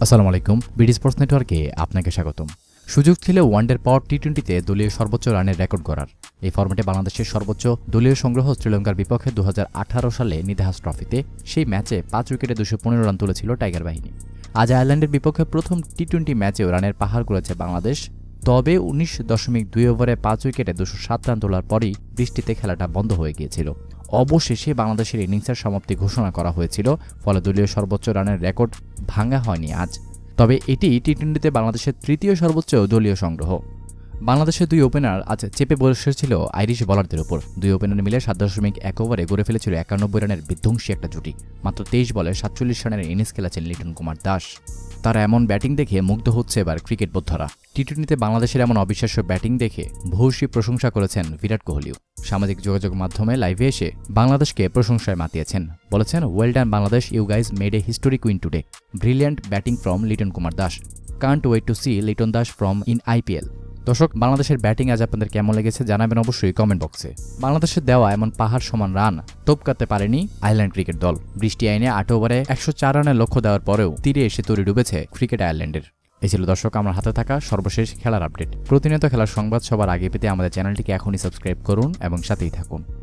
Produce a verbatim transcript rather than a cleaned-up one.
আসসালামু আলাইকুম, BD sports নেটওয়ার্কে আপনাকে স্বাগতম। সুযোগ ছিল ওয়ানডের পর টি টোয়েন্টিতে দলীয় সর্বোচ্চ রানের রেকর্ড গড়ার। এই ফরম্যাটে বাংলাদেশের সর্বোচ্চ দলীয় সংগ্রহ শ্রীলঙ্কার বিপক্ষে দু হাজার আঠারো সালে নিদাহাস ট্রফিতে। সেই ম্যাচে পাঁচ উইকেটে দুশো পনেরো রান তুলেছিল টাইগার বাহিনী। আজ আয়ারল্যান্ডের বিপক্ষে প্রথম টি টোয়েন্টি ম্যাচেও রানের পাহাড় করেছে বাংলাদেশ। তবে উনিশ দশমিক দুই ওভারে পাঁচ উইকেটে দুশো সাত রান তোলার পরই বৃষ্টিতে খেলাটা বন্ধ হয়ে গিয়েছিল। অবশেষে বাংলাদেশের ইনিংসের সমাপ্তি ঘোষণা করা হয়েছিল, ফলে দলীয় সর্বোচ্চ রানের রেকর্ড ভাঙা হয়নি আজ। তবে এটি টি টোয়েন্টিতে বাংলাদেশের তৃতীয় সর্বোচ্চ দলীয় সংগ্রহ। বাংলাদেশের দুই ওপেনার আজ চেপে বসেছিল আইরিশ বোলারদের উপর। দুই ওপেনার মিলে সাত দশমিক এক ওভারে গড়ে ফেলেছিল একানব্বই রানের বিধ্বংসী একটা জুটি। মাত্র তেইশ বলে সাতচল্লিশ রানের ইনিংস খেলেছেন লিটন কুমার দাস। তারা এমন ব্যাটিং দেখে মুগ্ধ হচ্ছে এবার ক্রিকেট বোদ্ধারা। টি টোয়েন্টিতে বাংলাদেশের এমন অবিশ্বাস্য ব্যাটিং দেখে ভূয়সী প্রশংসা করেছেন বিরাট কোহলিও। সামাজিক যোগাযোগ মাধ্যমে লাইভে এসে বাংলাদেশকে প্রশংসায় মাতিয়েছেন। বলেছেন, well done Bangladesh, you guys made a historic win today. Brilliant batting from Liton Kumar Das. Can't wait to see Liton Das from in IPL. দর্শক, বাংলাদেশের ব্যাটিং আজ আপনাদের কেমন লেগেছে জানাবেন অবশ্যই কমেন্ট বক্সে। বাংলাদেশের দেওয়া এমন পাহাড় সমান রান টপকাতে পারেনি আয়ারল্যান্ড ক্রিকেট দল। বৃষ্টি আইনে আট ওভারে একশো চার রানের লক্ষ্য দেওয়ার পরেও তীরে এসে তরি ডুবেছে ক্রিকেট আয়ারল্যান্ডের। এই ছিল দর্শক আমার হাতে থাকা সর্বশেষ খেলার আপডেট। প্রতিনিয়ত খেলার সংবাদ সবার আগে পেতে আমাদের চ্যানেলটিকে এখনই সাবস্ক্রাইব করুন এবং সাথেই থাকুন।